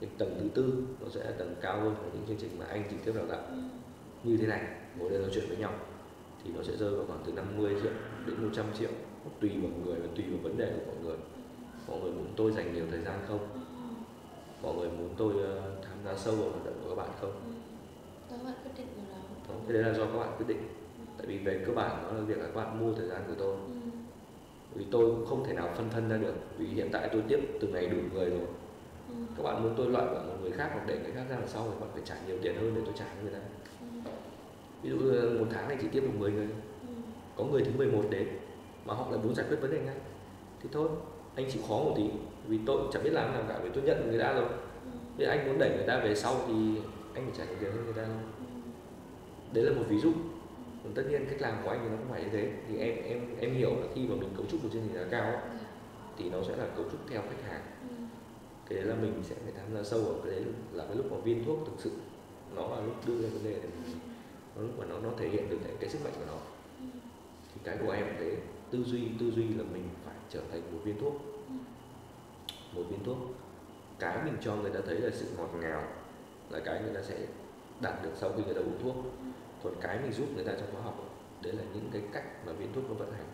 cái tầng thứ tư nó sẽ là tầng cao hơn của những chương trình mà anh trực tiếp đào tạo như thế này, ngồi đây nói chuyện với nhau thì nó sẽ rơi vào khoảng từ năm mươi triệu đến một trăm triệu, tùy vào người và tùy vào vấn đề của mọi người. Mọi người muốn tôi dành nhiều thời gian không? Mọi người muốn tôi uh, tham gia sâu vào hoạt động của các bạn không? Các bạn quyết định điều đó. Đó, cái đấy là do các bạn quyết định. Tại vì về cơ bản nó là việc là các bạn mua thời gian của tôi. Vì tôi cũng không thể nào phân thân ra được. Vì hiện tại tôi tiếp từ ngày đủ người rồi. Các bạn muốn tôi loại bỏ một người khác hoặc để người khác ra đằng sau thì các bạn phải trả nhiều tiền hơn để tôi trả cho người ta. Ví dụ một tháng này chỉ tiếp được mười người, có người thứ mười một đến mà họ lại muốn giải quyết vấn đề ngay thì thôi anh chịu khó một tí, vì tôi chẳng biết làm nào cả, vì tôi nhận người ta rồi. Nếu anh muốn đẩy người ta về sau thì anh phải trả nhiều tiền hơn người ta thôi. Đấy là một ví dụ. Còn tất nhiên cách làm của anh thì nó không phải như thế. Thì em em em hiểu là khi mà mình cấu trúc một chương trình giá cao ấy, thì nó sẽ là cấu trúc theo khách hàng. Cái đấy là mình sẽ phải tham gia sâu vào cái đấy là cái lúc mà viên thuốc thực sự nó là lúc đưa ra vấn đề để mình, nó lúc mà nó nó thể hiện được cái, cái sức mạnh của nó. Thì cái của em thế, tư duy tư duy là mình phải trở thành một viên thuốc. Một viên thuốc, cái mình cho người ta thấy là sự ngọt ngào là cái người ta sẽ đạt được sau khi người ta uống thuốc. Còn cái mình giúp người ta trong khóa học đấy là những cái cách mà viên thuốc nó vận hành.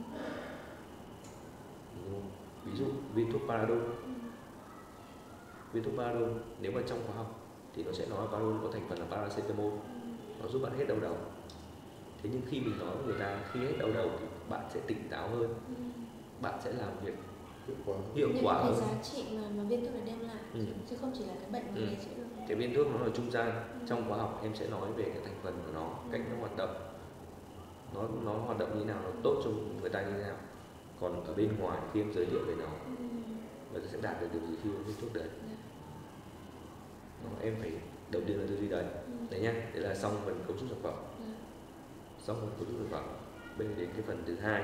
Ví dụ viên thuốc Paradol, viên thuốc Paradol nếu mà trong khóa học thì nó sẽ nói Paradol có thành phần là paracetamol, nó giúp bạn hết đau đầu. Thế nhưng khi mình nói với người ta khi hết đau đầu thì bạn sẽ tỉnh táo hơn, bạn sẽ làm việc hiệu quả hiệu quả hơn. Cái giá trị mà, mà viên thuốc này đem lại, ừ. chứ không chỉ là cái bệnh mà ừ. mình chữa được. Cái viên thuốc nó là trung gian. ừ. Trong khóa học em sẽ nói về cái thành phần của nó, ừ. cách nó hoạt động, nó nó hoạt động như nào, nó tốt cho người ta như thế nào. Còn ở bên ngoài khi em giới thiệu về nó, ừ. người ta sẽ đạt được điều gì khi uống viên thuốc đấy. yeah. Đó, em phải đầu tiên là tư duy đấy. ừ. Đấy nhá, đấy là xong phần cấu trúc sản phẩm. yeah. Xong phần cấu trúc sản phẩm, bên đến cái phần thứ hai,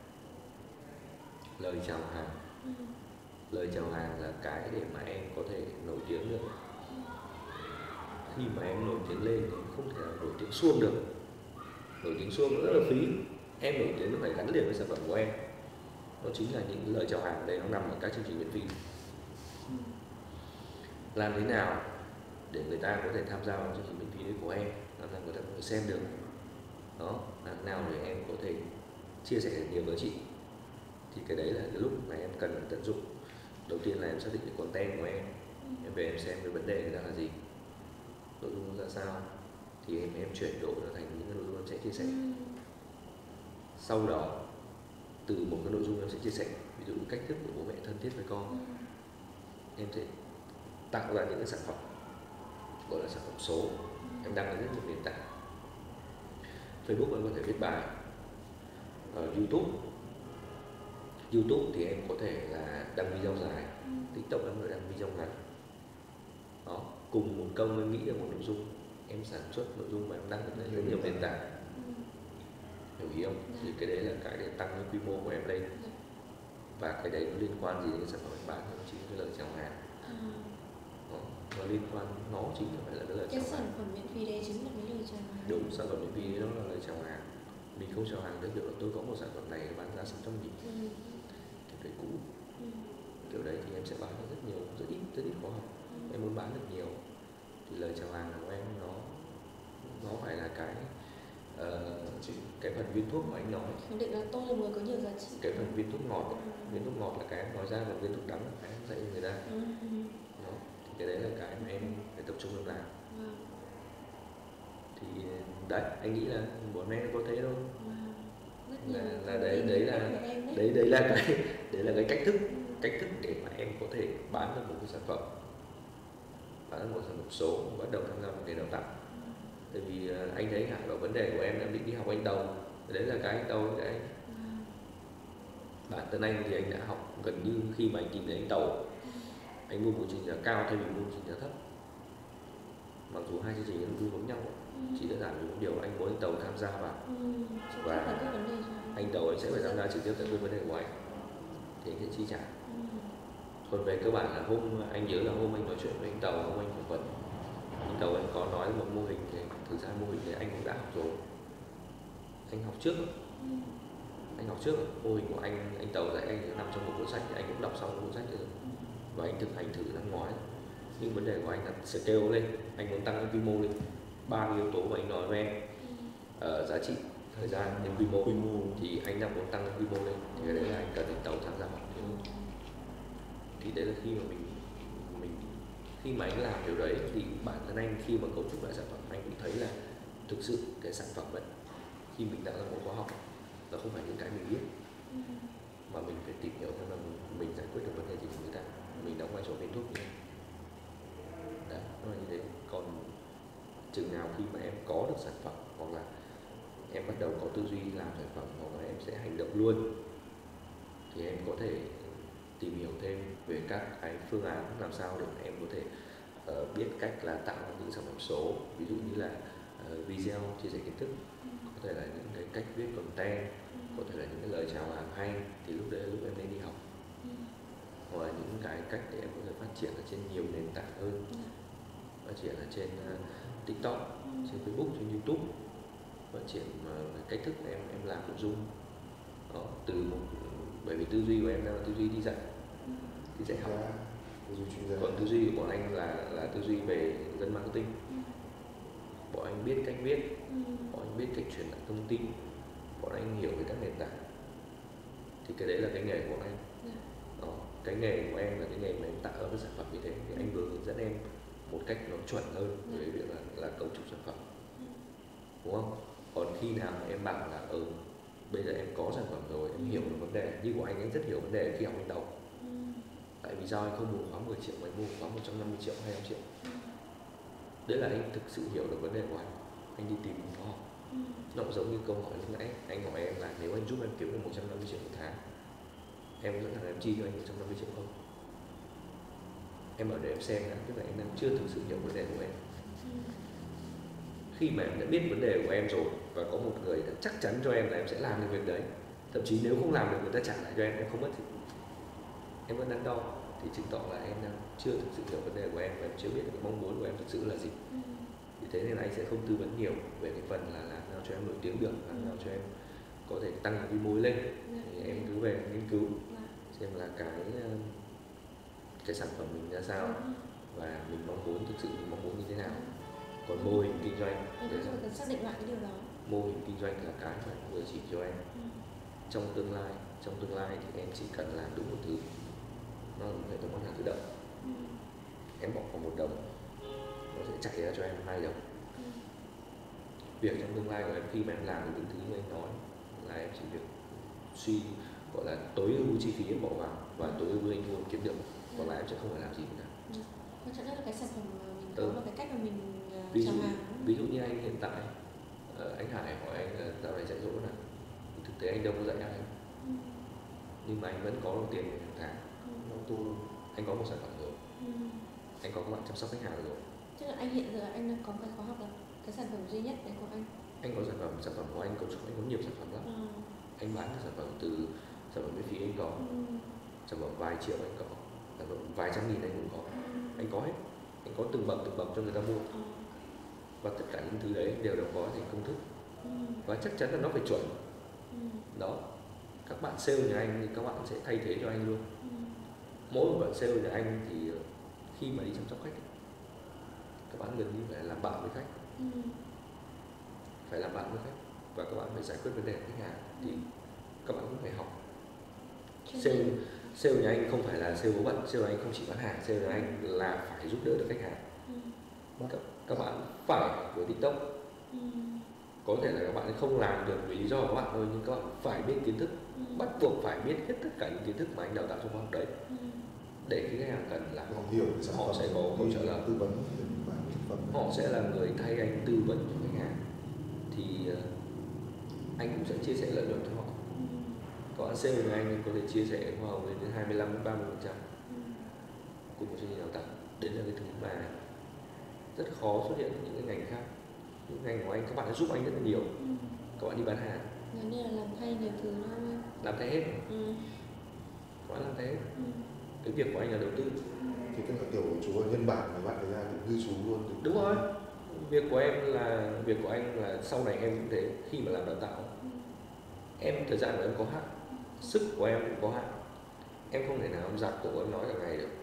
lời chào hàng. ừ. Lời chào hàng là cái để mà em có thể nổi tiếng được. Khi mà em nổi tiếng lên thì không thể nào nổi tiếng suông được. Nổi tiếng suông rất là phí. Em nổi tiếng nó phải gắn liền với sản phẩm của em. Nó chính là những lời chào hàng ở đây, nó nằm ở các chương trình miễn phí. Làm thế nào để người ta có thể tham gia vào chương trình miễn phí đấy của em, làm sao người ta có thể xem được. Đó, làm nào để em có thể chia sẻ được nhiều giá trị. Thì cái đấy là cái lúc mà em cần tận dụng. Đầu tiên là em xác định cái content của em. Em về em xem cái vấn đề người ta là gì, nội dung ra sao, thì em em chuyển đổi nó thành những cái nội dung em sẽ chia sẻ. Sau đó từ một cái nội dung em sẽ chia sẻ, ví dụ cách thức của bố mẹ thân thiết với con, em sẽ tạo ra những cái sản phẩm gọi là sản phẩm số. Em đăng lên rất nhiều nền tảng. Facebook em có thể viết bài, ở YouTube YouTube thì em có thể là đăng video dài, TikTok em có thể đăng video ngắn. Đó, cùng một công em nghĩ được một nội dung, em sản xuất nội dung và em đăng lên rất nhiều nền tảng. Hiểu ý không? Thì cái đấy là cái để tăng cái quy mô của em lên. Và cái đấy nó liên quan gì đến cái sản phẩm em bán, nó chính là cái lời chào hàng. Đó, nó liên quan, nó chính là phải là cái lời cái chào hàng. Cái sản phẩm miễn phí đấy chính là cái lời chào hàng. Đúng, sản phẩm miễn phí đấy nó là lời chào hàng. Mình không chào hàng tới kiểu là tôi có một sản phẩm này bán giá sáu trăm nghìn. ừ. Cái cũ. ừ. Kiểu đấy thì em sẽ bán được rất nhiều, rất ít, rất ít khóa học. ừ. Em muốn bán được nhiều thì lời chào hàng của em nó nó phải là cái uh, cái phần viên thuốc mà anh nói. Khẳng định là tôi là người có nhiều giá trị. Cái phần viên thuốc ngọt, ừ. viên thuốc ngọt là cái em nói ra, và viên thuốc đắng là cái em dạy cho người ta. ừ. Đó, thì cái đấy là cái mà em phải tập trung làm. wow. Thì đấy, anh nghĩ là bọn em có thế thôi. wow. là, là đấy đấy là đấy đấy là cái đấy là cái cách thức cách thức để mà em có thể bán được một cái sản phẩm, bán được một sản phẩm số, bắt đầu tham gia một nghề đào tạo. Tại vì anh thấy ngại vào vấn đề của em, em định đi học anh Tàu, đấy là cái anh Tàu đấy. Bản thân anh thì anh đã học gần như khi mà anh tìm thấy anh Tàu, anh mua một chương trình giá cao thay vì mua một chương trình giá thấp. Mặc dù hai chương trình nó cũng giống nhau, chỉ đơn giản vì một điều anh muốn anh Tàu tham gia vào, và anh Tàu anh sẽ phải tham gia trực tiếp tại cái vấn đề của anh thì anh sẽ chi trả. Còn về cơ bản là hôm anh nhớ là hôm anh nói chuyện với anh Tàu, hôm anh phỏng vấn anh Tàu, anh có nói một mô hình thì thực ra mô hình này anh cũng đã học rồi. Anh học trước anh học trước mô hình của anh anh Tàu dạy anh nằm trong một cuốn sách thì anh cũng đọc xong cuốn sách rồi, và anh thực hành thử năm ngoái. Nhưng vấn đề của anh là scale lên, anh muốn tăng cái quy mô lên. Ba cái yếu tố mà anh nói với em, uh, giá trị, thời gian, đến quy mô. quy mô Thì anh đang muốn tăng cái quy mô lên, thì cái đấy là anh cần đến tàu tham gia vào. Thì đấy là khi mà mình mình khi mà anh làm điều đấy thì bản thân anh khi mà cấu trúc lại sản phẩm, anh cũng thấy là thực sự cái sản phẩm ấy, khi mình đã là một khóa học là không phải những cái mình biết, mà mình phải tìm hiểu xem là mình, mình giải quyết được vấn đề gì của người ta, mình đóng vai trò viên thuốc như thế. Đấy, nó là như thế. Còn chừng nào khi mà em có được sản phẩm, hoặc là em bắt đầu có tư duy làm sản phẩm, hoặc là em sẽ hành động luôn, thì em có thể tìm hiểu thêm về các cái phương án làm sao để em có thể uh, biết cách là tạo ra những sản phẩm số, ví dụ như là uh, video chia sẻ kiến thức, có thể là những cái cách viết content, có thể là những cái lời chào hàng hay, thì lúc đấy là lúc em nên đi học, hoặc là những cái cách để em có thể phát triển ở trên nhiều nền tảng hơn, phát triển ở trên uh, TikTok, trên Facebook, trên YouTube, phát triển uh, cách thức em em làm nội dung đó, từ một, bởi vì tư duy của em là tư duy đi dạy, đi dạy học. Còn tư duy của bọn anh là là tư duy về dân marketing. Bọn anh biết cách viết, bọn anh biết cách truyền tải thông tin, bọn anh hiểu về các nền tảng. Thì cái đấy là cái nghề của bọn anh. Đó, cái nghề của em là cái nghề mà em tạo ra cái sản phẩm như thế, thì anh vừa hướng dẫn em một cách nó chuẩn hơn về việc là, là cấu trúc sản phẩm, đúng không? Còn khi nào mà em bảo là ừ, bây giờ em có sản phẩm rồi, em hiểu được vấn đề, như của anh, anh rất hiểu vấn đề khi học ban đầu. Tại vì sao anh không mua khóa mười triệu mà anh mua khóa một trăm năm mươi triệu, hai trăm triệu? Đấy là anh thực sự hiểu được vấn đề của anh. Anh đi tìm một khóa học. Nó cũng giống như câu hỏi lúc nãy anh hỏi em là nếu anh giúp em kiếm được một trăm năm mươi triệu một tháng, em có sẵn sàng em chi cho anh một trăm năm mươi triệu không? Em ở để em xem đã, tức là em đang chưa thực sự hiểu vấn đề của em. Khi mà em đã biết vấn đề của em rồi và có một người đã chắc chắn cho em là em sẽ làm được việc đấy, thậm chí nếu không làm được người ta trả lại cho em, em không mất gì, em vẫn đắn đo, thì chứng tỏ là em đang chưa thực sự hiểu vấn đề của em và em chưa biết cái mong muốn của em thực sự là gì. Vì thế nên là anh sẽ không tư vấn nhiều về cái phần là làm sao cho em nổi tiếng được, làm sao cho em có thể tăng cái quy mô lên. Thì em cứ về nghiên cứu xem là cái cái sản phẩm mình ra sao và mình mong muốn, thực sự mình mong muốn như thế nào. Còn mô hình kinh doanh, em cũng cần xác định lại cái điều đó. Mô hình kinh doanh là cái mà người chỉ cho em. Trong tương lai, trong tương lai thì em chỉ cần làm đúng một thứ, nó là một hệ thống bán hàng tự động. Em bỏ vào một đồng, nó sẽ chạy ra cho em hai đồng. Việc trong tương lai của em khi mà em làm được những thứ như anh nói là em chỉ việc suy gọi là tối ưu chi phí em bỏ vào và tối ưu doanh thu em kiếm được, còn lại em sẽ không phải làm gì cả. Quan trọng nhất là cái sản phẩm mà mình có ừ. và cái cách mà mình ví dụ, chào hàng. Ví dụ như anh hiện tại, uh, anh Hải hỏi anh là dạo này dạy dỗ nào, thực tế anh đâu có dạy ai, ừ. nhưng mà anh vẫn có đồng tiền hàng tháng. ừ. Anh có một sản phẩm rồi, ừ. anh có các bạn chăm sóc khách hàng rồi. Tức là anh hiện giờ anh đang có cái khóa học là cái sản phẩm duy nhất đấy của anh. Anh có sản phẩm, sản phẩm của anh cấu trúc, anh có nhiều sản phẩm lắm. ừ. Anh bán sản phẩm từ sản phẩm miễn phí anh có, ừ. sản phẩm vài triệu anh có, sản phẩm vài trăm nghìn anh cũng có, ừ. anh có hết. Anh có từng bậc từng bậc cho người ta mua, ừ. và tất cả những thứ đấy đều đã có thành công thức, ừ. và chắc chắn là nó phải chuẩn. ừ. Đó, các bạn sale nhà anh thì các bạn sẽ thay thế cho anh luôn. ừ. Mỗi một bạn sale nhà anh thì khi mà đi chăm sóc khách, các bạn gần như phải làm bạn với khách, ừ. phải làm bạn với khách và các bạn phải giải quyết vấn đề khách hàng, thì các bạn cũng phải học. Sale, sale nhà anh không phải là sale bố bận, sale nhà anh không chỉ bán hàng, sale nhà anh là phải giúp đỡ được khách hàng. ừ. các, các bạn phải học với TikTok, ừ. có thể là các bạn không làm được vì lý do của các bạn thôi, nhưng các bạn phải biết kiến thức, ừ. bắt buộc phải biết hết tất cả những kiến thức mà anh đào tạo trong khóa học đấy, ừ. để khi khách hàng cần làm họ hiểu họ sẽ có hỗ trợ là tư vấn, họ sẽ là người thay anh tư vấn cho khách hàng, thì uh, anh cũng sẽ chia sẻ lợi nhuận cho họ. ừ. Có sale của anh có thể chia sẻ hoa hồng đến hai mươi lăm đến ba mươi phần trăm cùng một chương trình đào tạo. Đấy là cái thứ mà rất khó xuất hiện ở những cái ngành khác. Những ngành của anh các bạn đã giúp anh rất là nhiều. ừ. Các bạn đi bán hàng giống như là làm thay nhiều thứ đó, làm thay hết. ừ. Các bạn làm thay hết. ừ. Cái việc của anh là đầu tư. Thì tức là kiểu chú ở nhân bản mà bạn ấy ra cũng như chú luôn. Đúng rồi. Việc của em là việc của anh là sau này em cũng thế, khi mà làm đào tạo, ừ. em thời gian của em có hạn, sức của em cũng có hạn, em không thể nào em giặt cổ em nói cả ngày được,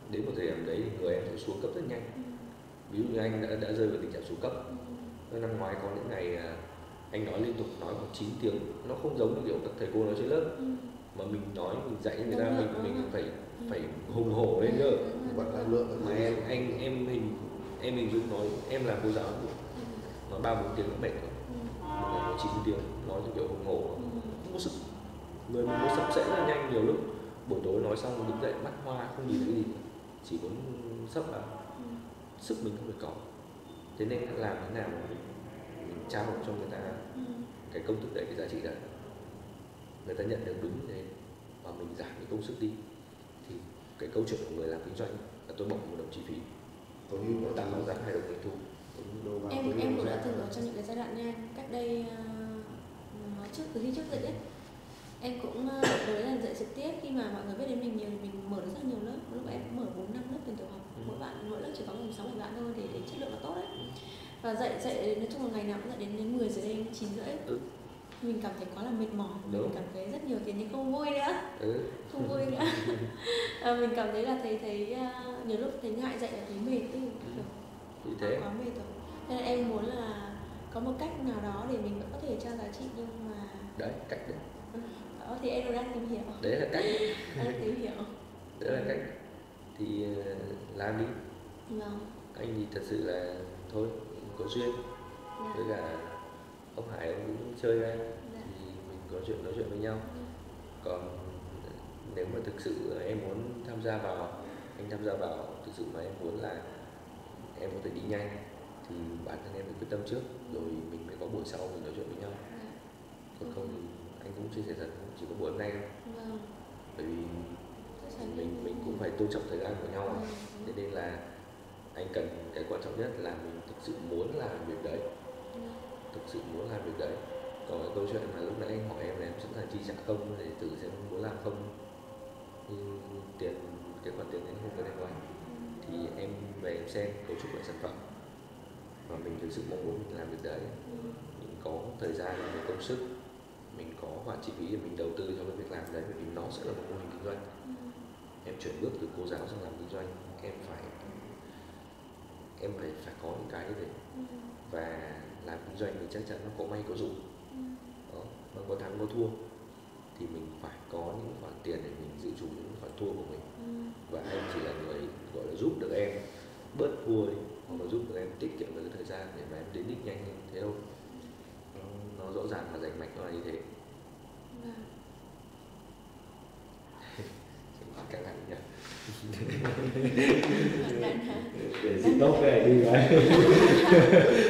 đến một thời điểm đấy thì người em sẽ xuống cấp rất nhanh. Ừ. Ví dụ như anh đã, đã rơi vào tình trạng xuống cấp. Ừ. Năm ngoái có những ngày à, anh nói liên tục, nói khoảng chín tiếng, nó không giống như kiểu các thầy cô nói trên lớp, Ừ. mà mình nói mình dạy người ta Đúng rồi, mình đúng mình rồi. phải Ừ. phải hùng hổ lên cơ. Bật năng lượng Mà em anh em mình em mình dung nói em là cô giáo nói ba bốn tiếng nó mệt rồi, Ừ. một ngày nói chín tiếng nói như kiểu hùng hổ, Ừ. không có sức, người mình nó sập sệ rất là nhanh. Nhiều lúc buổi tối nói xong đứng dậy mắt hoa không nhìn thấy gì, chỉ muốn sấp vào, Ừ. sức mình không phải có. Thế nên làm thế nào mà mình, mình trao cho người ta Ừ. cái công thức đấy, cái giá trị đấy, người ta nhận được đúng như thế và mình giảm cái công sức đi, thì cái câu chuyện của người làm kinh doanh là tôi bỏ một đồng chi phí, tối ưu nó tạo ra hai đồng doanh thu. đầu vào em tối ưu em cũng ra. đã từng ở trong những cái giai đoạn nha, cách đây uh, trước từ khi trước dịch ấy, em cũng uh, đối là dạy trực tiếp. Khi mà mọi người biết đến mình nhiều thì mình mở được rất nhiều lớp. Lúc em cũng mở bốn năm lớp tiền tiểu học, Ừ. mỗi bạn mỗi lớp chỉ có một sáu bảy bạn thôi, để để chất lượng là tốt đấy. Ừ. Và dạy dạy nói chung là ngày nào cũng dạy đến đến mười giờ đêm, chín rưỡi. Ừ. Mình cảm thấy quá là mệt mỏi, mình Đúng. cảm thấy rất nhiều tiền nhưng không vui nữa, Ừ. không vui nữa. À, mình cảm thấy là thấy thấy uh, nhiều lúc thấy ngại dạy là thấy mệt, tức là kiểu Vì thế quá mệt rồi. Nên là em muốn là có một cách nào đó để mình vẫn có thể cho giá trị, nhưng mà đấy cách đấy, đó thì em đang tìm hiểu, đấy là cách đấy. đang tìm hiểu. Đấy là cách thì ờ, làm đi. Vâng. Anh thì thật sự là thôi có duyên Dạ. với cả ông Hải, ông cũng chơi anh Dạ. thì mình có chuyện nói chuyện với nhau. Còn nếu mà thực sự em muốn tham gia vào, anh tham gia vào thực sự mà em muốn là em có thể đi nhanh thì bản thân em phải quyết tâm trước, rồi mình mới có buổi sau mình nói chuyện với nhau. Dạ. Còn không thì anh cũng chia sẻ thật, chỉ có buổi hôm nay thôi, Vâng. bởi vì Chắc chắn mình mình cũng phải tôn trọng thời gian của nhau mà. Vâng. Thế nên là anh cần cái quan trọng nhất là mình thực sự muốn làm việc đấy, Vâng. thực sự muốn làm việc đấy. Còn cái câu chuyện mà lúc nãy anh hỏi em là em sẵn sàng chi trả không để thử xem muốn làm không, thì tiền, cái khoản tiền đấy không cần em nói, thì em về em xem cấu trúc lại sản phẩm và mình thực sự mong muốn mình làm việc đấy, mình có thời gian, mình có công sức, mình có khoản chi phí để mình đầu tư cho cái việc làm đấy, bởi vì nó sẽ là một mô hình kinh doanh. Em chuyển bước từ cô giáo sang làm kinh doanh, em phải em phải phải có những cái như thế, và làm kinh doanh thì chắc chắn nó có may có rủi, đó, nó có thắng có thua, thì mình phải có những khoản tiền để mình dự trù những khoản thua của mình. Và anh chỉ là người gọi là giúp được em bớt thua đi, hoặc là giúp được em tiết kiệm được cái thời gian để mà em đến đích nhanh hơn thế thôi. Nó, nó rõ ràng và rành mạch nó là như thế. Căng thẳng nhỉ. Để xin tốt cái này đi vậy.